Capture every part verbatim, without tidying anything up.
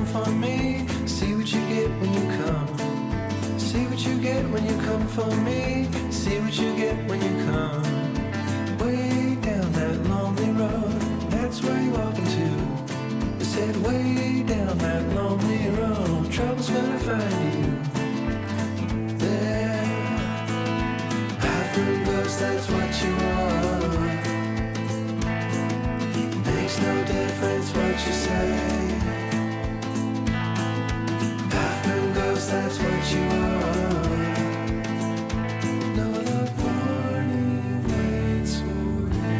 come for me. See what you get when you come. See what you get when you come for me. See what you get when you come. Way down that lonely road, that's where you're walking to. I said way down that lonely road, trouble's gonna find you there. Half-moon ghost, that's what you are. Makes no difference what you say. Half-moon ghost, that's what you are. No, the warning waits for you.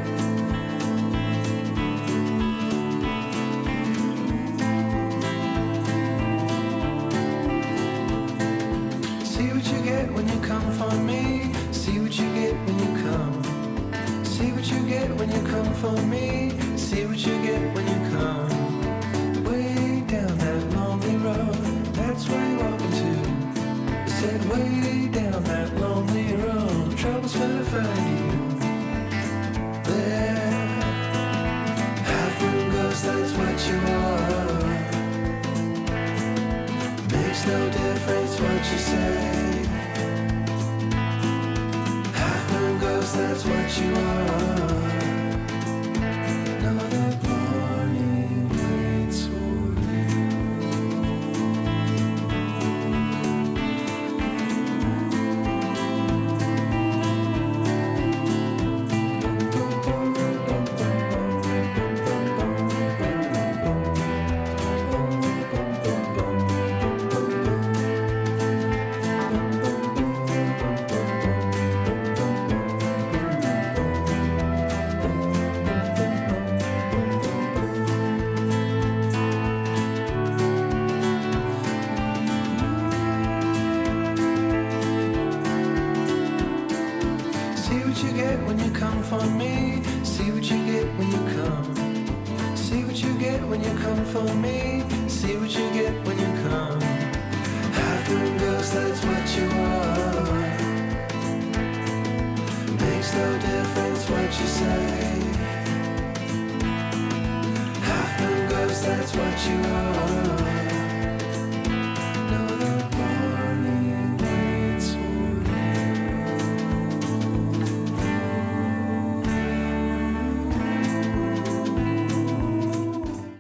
See what you get when you come for me. See what you get when you come. See what you get when you come for me. See what you get when you come. Way down that lonely road, that's where you're walking to. I said way down that lonely road, trouble's gonna find you there. Half-moon ghost, that's what you are. Makes no difference what you say. Half-moon ghost, that's what you are. No, that warning waits for you. See what you get when you come for me. See what you get when you come. See what you get when you come for me. See what you get when you come. Half-moon ghost, that's what you are. Makes no difference what you say. Half-moon ghost, that's what you are.